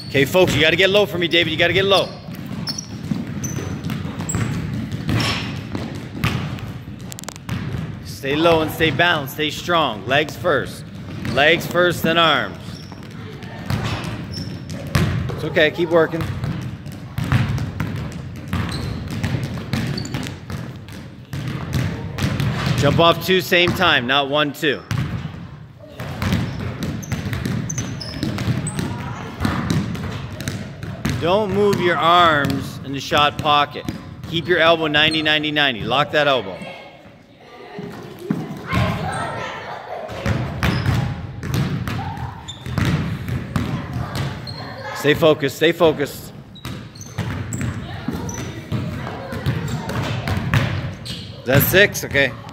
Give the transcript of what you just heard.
Okay, folks, you got to get low for me, David. You got to get low. Stay low and stay balanced. Stay strong. Legs first. Legs first, then arms. It's okay. Keep working. Jump off 2 same time, not 1, 2. Don't move your arms in the shot pocket. Keep your elbow 90, 90, 90. Lock that elbow. Stay focused, stay focused. Is that 6? Okay.